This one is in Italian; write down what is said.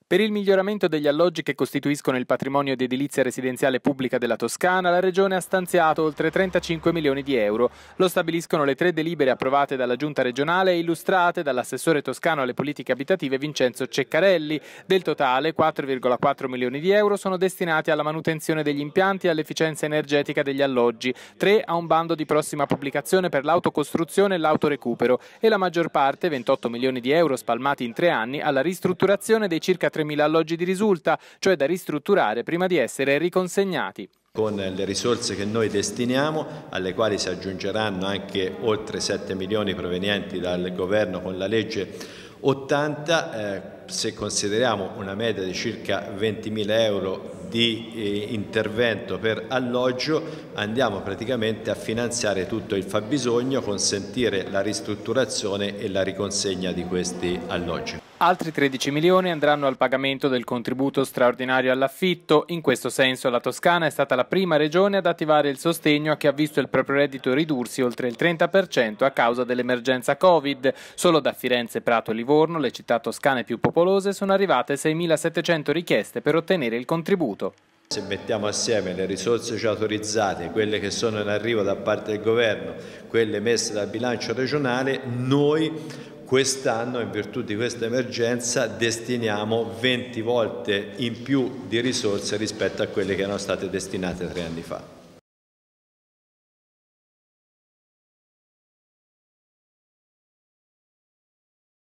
Per il miglioramento degli alloggi che costituiscono il patrimonio di edilizia residenziale pubblica della Toscana, la Regione ha stanziato oltre 35 milioni di euro. Lo stabiliscono le 3 delibere approvate dalla Giunta regionale e illustrate dall'assessore toscano alle politiche abitative Vincenzo Ceccarelli. Del totale, 4,4 milioni di euro sono destinati alla manutenzione degli impianti e all'efficienza energetica degli alloggi, 3 a un bando di prossima pubblicazione per l'autocostruzione e l'autorecupero e la maggior parte, 28 milioni di euro spalmati in 3 anni, alla ristrutturazione dei circa 3.000 alloggi di risulta, cioè da ristrutturare prima di essere riconsegnati. Con le risorse che noi destiniamo, alle quali si aggiungeranno anche oltre 7 milioni provenienti dal governo con la legge 80, se consideriamo una media di circa 20.000 euro di intervento per alloggio, andiamo praticamente a finanziare tutto il fabbisogno, consentire la ristrutturazione e la riconsegna di questi alloggi. Altri 13 milioni andranno al pagamento del contributo straordinario all'affitto. In questo senso la Toscana è stata la prima regione ad attivare il sostegno a chi ha visto il proprio reddito ridursi oltre il 30% a causa dell'emergenza Covid. Solo da Firenze, Prato e Livorno, le città toscane più popolose, sono arrivate 6.700 richieste per ottenere il contributo. Se mettiamo assieme le risorse già autorizzate, quelle che sono in arrivo da parte del governo, quelle messe dal bilancio regionale, noi quest'anno, in virtù di questa emergenza, destiniamo 20 volte in più di risorse rispetto a quelle che erano state destinate 3 anni fa.